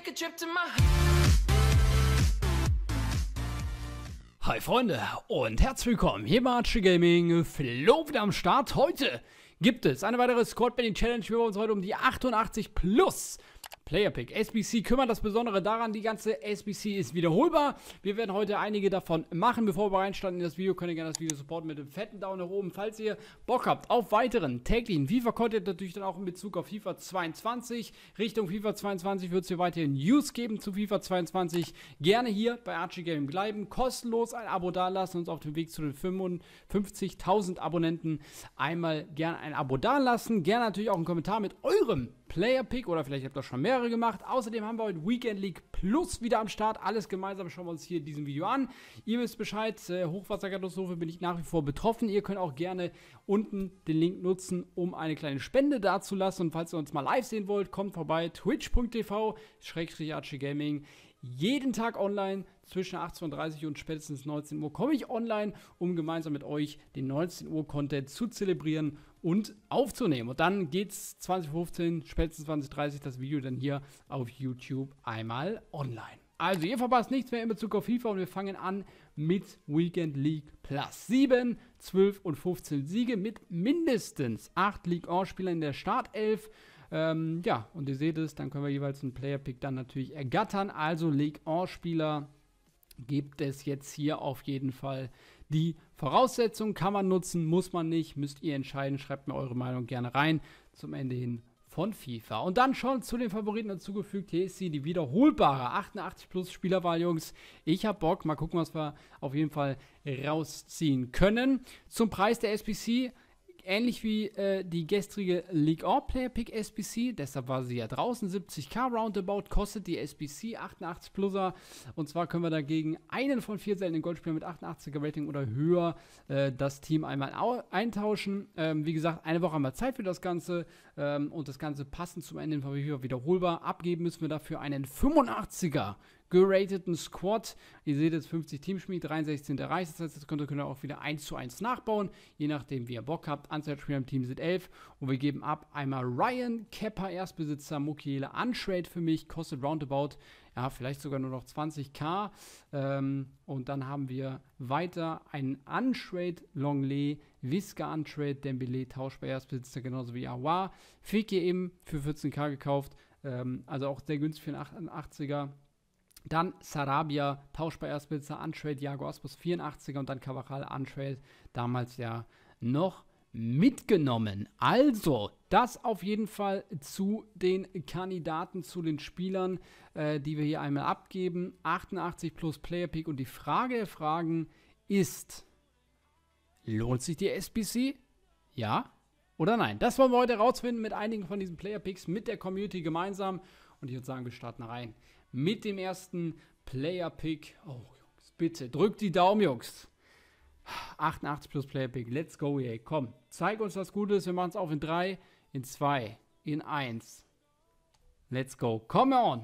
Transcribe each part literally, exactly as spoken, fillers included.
a trip to my... Hi Freunde und herzlich willkommen hier bei Archie Gaming. Flo wieder am Start. Heute gibt es eine weitere Squad Betting Challenge. Wir wollen uns heute um die achtundachtzig plus Player Pick S B C kümmern. Das Besondere daran, die ganze S B C ist wiederholbar. Wir werden heute einige davon machen. Bevor wir reinstarten in das Video, könnt ihr gerne das Video supporten mit dem fetten Daumen nach oben. Falls ihr Bock habt auf weiteren täglichen FIFA-Content, natürlich dann auch in Bezug auf FIFA zweiundzwanzig. Richtung FIFA zweiundzwanzig wird es hier weiterhin News geben zu FIFA zweiundzwanzig. Gerne hier bei Archie Gaming bleiben. Kostenlos ein Abo dalassen. Uns auf dem Weg zu den fünfundfünfzigtausend Abonnenten einmal gerne ein Abo dalassen. Gerne natürlich auch einen Kommentar mit eurem Player Pick oder vielleicht habt ihr schon mehrere gemacht. Außerdem haben wir heute Weekend League Plus wieder am Start. Alles gemeinsam schauen wir uns hier in diesem Video an. Ihr wisst Bescheid, äh, Hochwasserkatastrophe bin ich nach wie vor betroffen. Ihr könnt auch gerne unten den Link nutzen, um eine kleine Spende dazulassen. Und falls ihr uns mal live sehen wollt, kommt vorbei. twitch punkt tv Schrägstrich Archie Gaming. Jeden Tag online zwischen achtzehn Uhr dreißig und spätestens neunzehn Uhr komme ich online, um gemeinsam mit euch den neunzehn Uhr Content zu zelebrieren und aufzunehmen. Und dann geht's zwanzig fünfzehn, spätestens zwanzig dreißig das Video dann hier auf YouTube einmal online. Also ihr verpasst nichts mehr in Bezug auf FIFA und wir fangen an mit Weekend League Plus. sieben, zwölf und fünfzehn Siege mit mindestens acht Ligue-eins-Spielern in der Startelf. Ähm, ja, und ihr seht es, dann können wir jeweils einen Player-Pick dann natürlich ergattern. Also Ligue-eins-Spieler gibt es jetzt hier auf jeden Fall die Voraussetzungen. Kann man nutzen, muss man nicht, müsst ihr entscheiden. Schreibt mir eure Meinung gerne rein zum Ende hin von FIFA. Und dann schon zu den Favoriten dazugefügt. Hier ist sie, die wiederholbare achtundachtzig plus Spielerwahl, Jungs. Ich hab Bock. Mal gucken, was wir auf jeden Fall rausziehen können. Zum Preis der S B C. Ähnlich wie äh, die gestrige League eins Player Pick S B C, deshalb war sie ja draußen, siebzig K roundabout, kostet die S B C achtundachtzig pluser. Und zwar können wir dagegen einen von vier seltenen Goldspielern mit achtundachtziger Rating oder höher äh, das Team einmal eintauschen. Ähm, wie gesagt, eine Woche haben wir Zeit für das Ganze ähm, und das Ganze passend zum Ende wiederholbar. Abgeben müssen wir dafür einen fünfundachtziger gerateten Squad. Ihr seht jetzt fünfzig Teamschmied, dreiundsechzig sind erreicht. Das heißt, das könnt ihr auch wieder eins zu eins nachbauen, je nachdem, wie ihr Bock habt. Anzahl Spieler im Team sind elf und wir geben ab einmal Ryan, Kepa, Erstbesitzer, Mukiele, Untrade für mich, kostet roundabout, ja, vielleicht sogar nur noch zwanzig K. Ähm, und dann haben wir weiter einen Untrade, Longley, Visca Untrade, Dembele, tauschbar Erstbesitzer, genauso wie Aouar. Fekir eben für vierzehn K gekauft, ähm, also auch sehr günstig für einen achtundachtziger. Dann Sarabia, tauschbar Erstbesitzer, Untrade, Iago Aspas vierundachtziger und dann Cavachal, Untrade, damals ja noch mitgenommen. Also, das auf jeden Fall zu den Kandidaten, zu den Spielern, äh, die wir hier einmal abgeben. achtundachtzig plus Player Pick und die Frage der Fragen ist, lohnt sich die S B C? Ja oder nein? Das wollen wir heute rausfinden mit einigen von diesen Player Picks, mit der Community gemeinsam. Und ich würde sagen, wir starten rein mit dem ersten Player-Pick. Oh, Jungs, bitte, drückt die Daumen, Jungs. achtundachtzig plus Player-Pick, let's go, ey. Komm, zeig uns was Gutes. Wir machen es auf in drei, in zwei, in eins. Let's go, come on.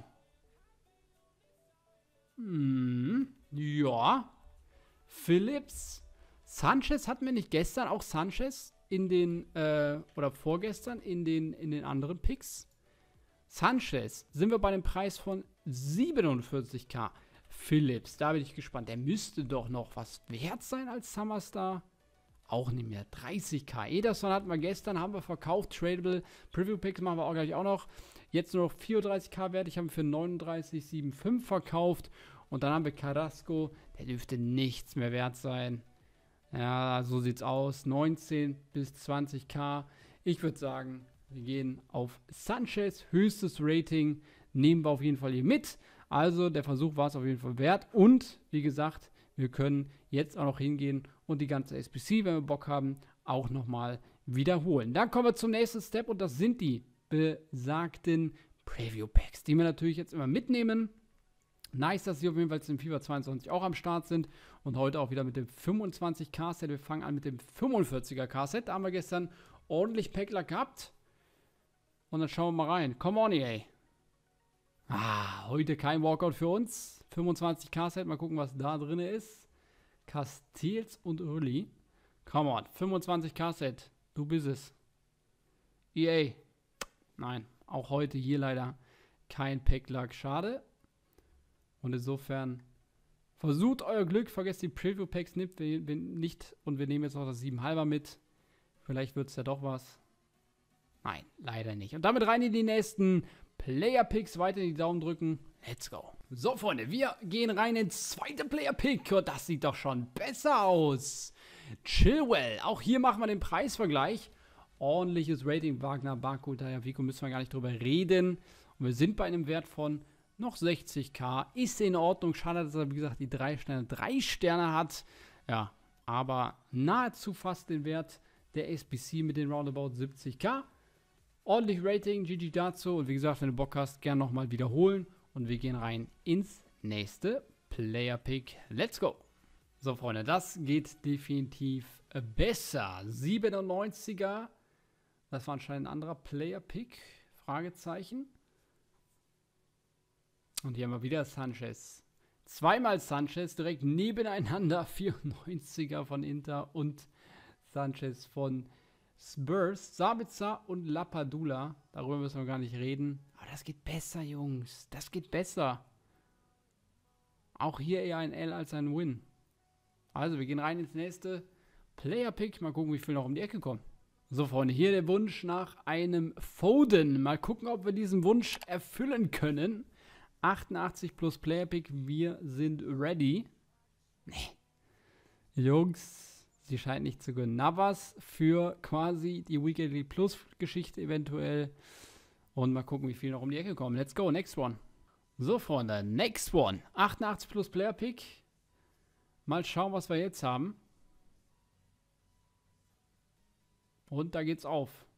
Hm, ja. Phillips. Sanchez hatten wir nicht gestern, auch Sanchez in den, äh, oder vorgestern in den, in den anderen Picks. Sanchez sind wir bei dem Preis von siebenundvierzig K. Phillips, da bin ich gespannt. Der müsste doch noch was wert sein als Summerstar. Auch nicht mehr. dreißig K. Ederson hatten wir gestern, haben wir verkauft. Tradable Preview Picks machen wir auch gleich auch noch. Jetzt nur noch vierunddreißig K wert. Ich habe ihn für neununddreißig Komma fünfundsiebzig verkauft. Und dann haben wir Carrasco. Der dürfte nichts mehr wert sein. Ja, so sieht's aus. neunzehn bis zwanzig K. Ich würde sagen, wir gehen auf Sanchez, höchstes Rating, nehmen wir auf jeden Fall hier mit. Also der Versuch war es auf jeden Fall wert. Und wie gesagt, wir können jetzt auch noch hingehen und die ganze S B C, wenn wir Bock haben, auch nochmal wiederholen. Dann kommen wir zum nächsten Step und das sind die besagten Preview Packs, die wir natürlich jetzt immer mitnehmen. Nice, dass sie auf jeden Fall jetzt im FIFA zweiundzwanzig auch am Start sind und heute auch wieder mit dem fünfundzwanzig K Set. Wir fangen an mit dem fünfundvierziger K Set. Da haben wir gestern ordentlich Packler gehabt. Und dann schauen wir mal rein. Come on, E A. Ah, heute kein Walkout für uns. fünfundzwanzig K Set. Mal gucken, was da drin ist. Castells und Uli. Come on. fünfundzwanzig K Set. Du bist es. E A. Nein, auch heute hier leider kein Pack-Luck, schade. Und insofern versucht euer Glück, vergesst die Preview-Packs nicht, nicht und wir nehmen jetzt noch das sieben halber mit. Vielleicht wird es ja doch was. Nein, leider nicht. Und damit rein in die nächsten Player-Picks, weiter die Daumen drücken. Let's go. So, Freunde, wir gehen rein ins zweite Player-Pick. Und das sieht doch schon besser aus. Chilwell. Auch hier machen wir den Preisvergleich. Ordentliches Rating. Wagner, Barco, Tagliafico, müssen wir gar nicht drüber reden. Und wir sind bei einem Wert von noch sechzigtausend. Ist in Ordnung. Schade, dass er, wie gesagt, die drei Sterne, drei Sterne hat. Ja, aber nahezu fast den Wert der S B C mit den roundabout siebzigtausend. Ordentlich Rating, G G dazu. Und wie gesagt, wenn du Bock hast, gerne nochmal wiederholen. Und wir gehen rein ins nächste Player Pick. Let's go. So, Freunde, das geht definitiv besser. siebenundneunziger. Das war anscheinend ein anderer Player Pick. Fragezeichen. Und hier haben wir wieder Sanchez. Zweimal Sanchez direkt nebeneinander. vierundneunziger von Inter und Sanchez von Spurs, Sabitzer und Lapadula. Darüber müssen wir gar nicht reden. Aber das geht besser, Jungs. Das geht besser. Auch hier eher ein L als ein Win. Also, wir gehen rein ins nächste Player-Pick. Mal gucken, wie viel noch um die Ecke kommen. So, Freunde, hier der Wunsch nach einem Foden. Mal gucken, ob wir diesen Wunsch erfüllen können. achtundachtzig plus Player-Pick. Wir sind ready. Nee. Jungs. Sie scheint nicht zu gönnen. Navas für quasi die Weekly Plus Geschichte eventuell. Und mal gucken, wie viel noch um die Ecke kommen. Let's go, next one. So, Freunde, next one. achtundachtzig plus Player Pick. Mal schauen, was wir jetzt haben. Und da geht's auf.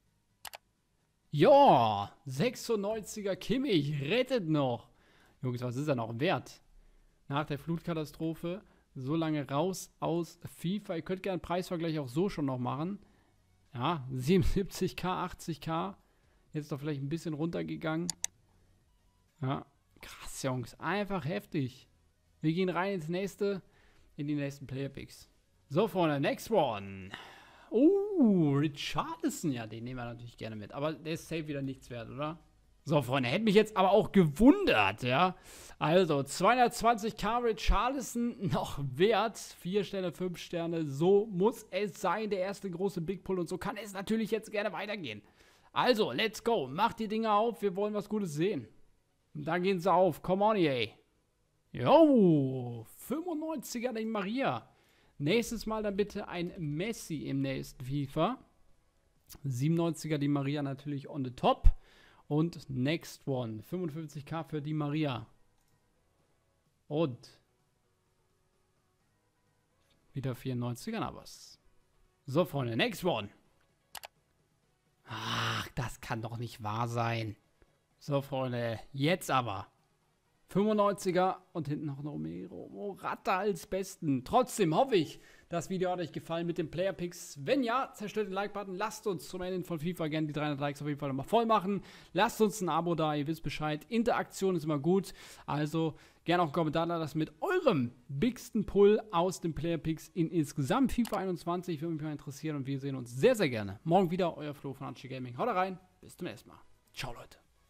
Ja, sechsundneunziger Kimmich rettet noch. Jungs, was ist er noch wert? Nach der Flutkatastrophe. So lange raus aus FIFA. Ihr könnt gerne einen Preisvergleich auch so schon noch machen. Ja, siebenundsiebzigtausend, achtzigtausend. Jetzt doch vielleicht ein bisschen runtergegangen. Ja, krass, Jungs. Einfach heftig. Wir gehen rein ins nächste, in die nächsten Player Picks. So, Freunde, next one. Oh, Richarlison. Ja, den nehmen wir natürlich gerne mit. Aber der ist safe wieder nichts wert, oder? So, Freunde, hätte mich jetzt aber auch gewundert, ja. Also, zweihundertzwanzigtausend Richarlison noch wert. vier Sterne, fünf Sterne, so muss es sein. Der erste große Big Pull und so kann es natürlich jetzt gerne weitergehen. Also, let's go. Macht die Dinger auf, wir wollen was Gutes sehen. Und dann gehen sie auf. Come on, ey. Jo, fünfundneunziger Di Maria. Nächstes Mal dann bitte ein Messi im nächsten FIFA. siebenundneunziger Di Maria natürlich on the top. Und next one, fünfundfünfzigtausend für Di Maria. Und wieder vierundneunziger Navas. So, Freunde, next one. Ach, das kann doch nicht wahr sein. So, Freunde, jetzt aber. fünfundneunziger und hinten noch ein Romero. Morata als Besten. Trotzdem hoffe ich, das Video hat euch gefallen mit den Player Picks. Wenn ja, zerstört den Like-Button. Lasst uns zum Ende von FIFA gerne die dreihundert Likes auf jeden Fall nochmal voll machen. Lasst uns ein Abo da, ihr wisst Bescheid. Interaktion ist immer gut. Also gerne auch einen Kommentar da, das mit eurem bigsten Pull aus den Player Picks in insgesamt FIFA einundzwanzig. Würde mich mal interessieren und wir sehen uns sehr, sehr gerne morgen wieder. Euer Flo von Archie Gaming. Haut rein, bis zum nächsten Mal. Ciao, Leute.